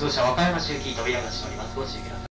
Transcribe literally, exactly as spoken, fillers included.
通車和歌山市行き扉が閉まります。ご注意ください。